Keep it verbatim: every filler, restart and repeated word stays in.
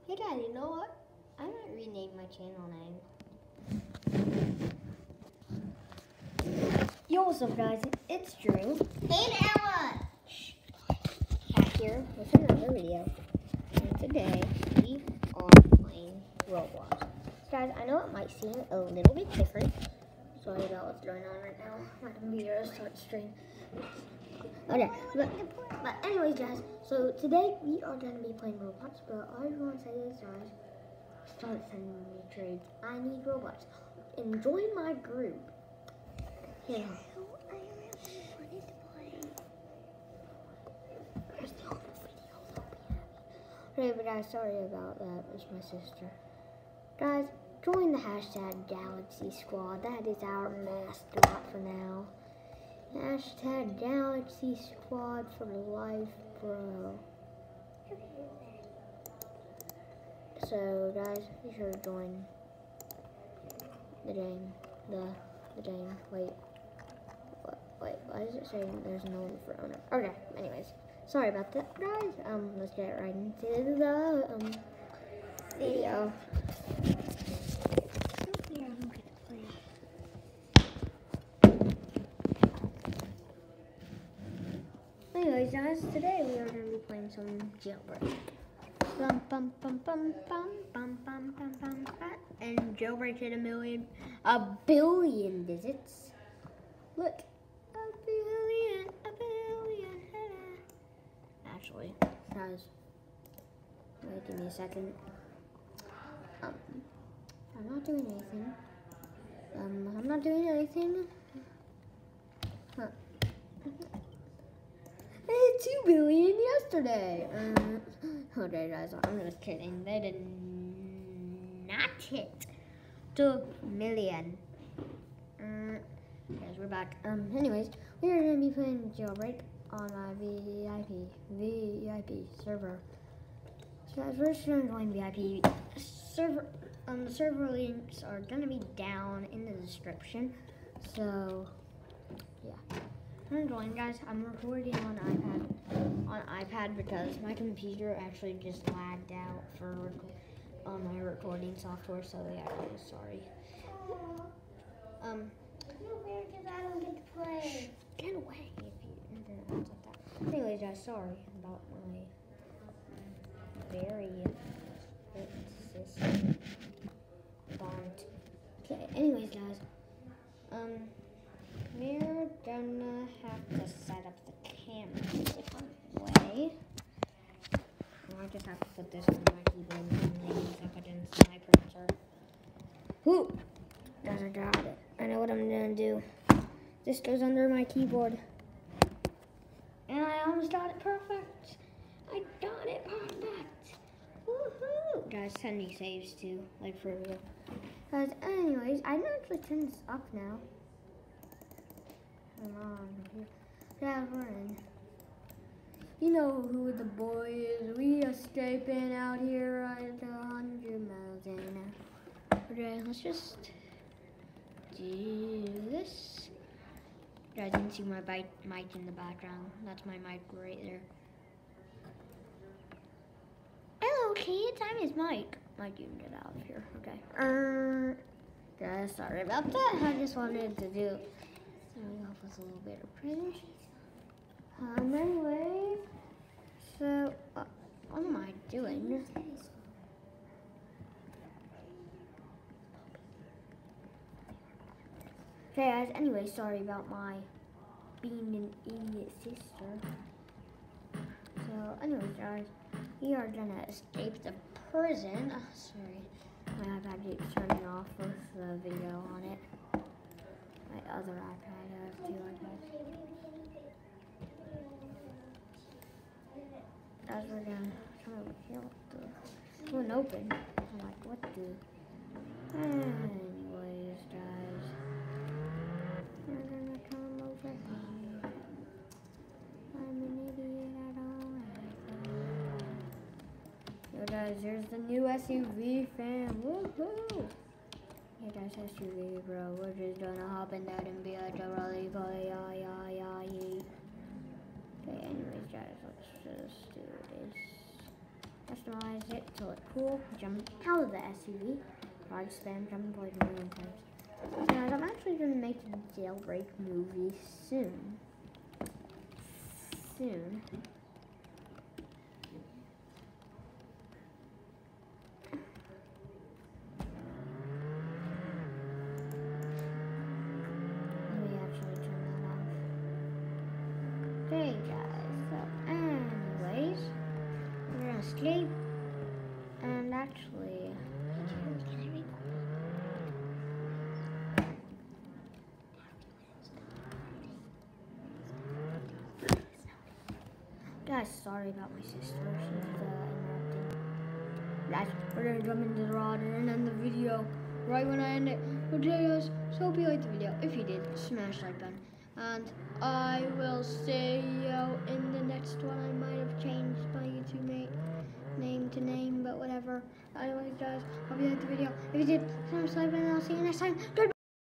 Hey Dad, you know what? I might rename my channel name. Yo, what's up guys? It's Drew. Hey Ella! Back here with another video. And today we are playing Roblox. So guys, I know it might seem a little bit different. Sorry about what's going on right now. My computer is starting to strain. Okay, but, but anyways guys, so today we are going to be playing Roblox, but all I want to say is guys, start sending me trades. I need Roblox. And join my group. Yeah. Okay, but guys, sorry about that. It's my sister. Guys, join the hashtag Galaxy Squad. That is our mascot for now. Hashtag Galaxy Squad for life, bro. So, guys, be sure to join the game. The the game. Wait. What, wait, why is it saying there's no one for owner? Okay, anyways. Sorry about that, guys. Um, let's get right into the um video. Anyways, guys, today we are going to be playing some Jailbreak. Bum bum bum bum bum bum bum bum bum bum. And Jailbreak hit a million, a billion visits. Look, a billion, a billion. Actually, guys, wait, give me a second. Um, I'm not doing anything. Um, I'm not doing anything. Huh. They hit two billion yesterday. Um, okay, guys, I'm just kidding. They did not hit two million. Um, guys, we're back. Um, anyways, we are gonna be playing Jailbreak on my V I P V I P server. So guys, we're just gonna join V I P server. Um, the server links are gonna be down in the description. So, yeah. I'm gonna join, guys. I'm recording on iPad, on iPad because my computer actually just lagged out for on my recording software. So yeah, guys, sorry. Um, Because I don't get to play. get away if you internet like that. Anyways, guys, sorry about my very consistent font. Okay. Anyways, guys, um. We're gonna have to set up the camera a different way. I just have to put this on my keyboard and stuff it into my printer. Whoo! Guys, I got it. I know what I'm gonna do. This goes under my keyboard. And I almost got it perfect. I got it perfect. Woohoo! Guys, send me saves too, like for real. Guys, anyways, I can actually turn this up now. Come on, yeah, we're in. You know who the boy is. We escaping out here at a hundred miles an hour. Okay, let's just do this. Guys, you can see my mic in the background. That's my mic right there. Hello, kids. I'm his mic. Mike, you can get out of here. Okay. Uh, guys, sorry about that. I just wanted to do. Starting off with a little bit of print. Um, anyway, so uh, what am I doing? Okay, guys. Anyway, sorry about my being an idiot sister. So, anyways, guys, we are gonna escape the prison. Oh, sorry, my iPad keeps turning off with the video on it. My other iPad. Two iPads. Guys, we're gonna try to kill the wouldn't open. I'm like, what the? Anyways, guys, we're gonna come over here. I'm an idiot. I don't have Yo, guys, there's the new S U V fam. Woohoo! Hey guys, S U V, bro. We're just gonna hop in that and be a really boy, yeah, yeah, yeah, yeah. Okay, anyways, guys, let's just do this. customize it to look cool, jump out of the S U V, drive spam, jumping boys a million times. And I'm actually going to make a jailbreak movie soon. Soon. Let me actually turn that off. Okay, guys. So, anyways, we're gonna sleep. And actually, guys, sorry about my sister. She's uh, interrupting. Guys, we're gonna jump into the water and end the video right when I end it. Okay, guys, so hope you liked the video. If you did, smash like button. And I will see you in the next one. I might have changed my YouTube name, name to name, but whatever. Anyways, guys, hope you liked the video. If you did, smash like button and I'll see you next time. Goodbye.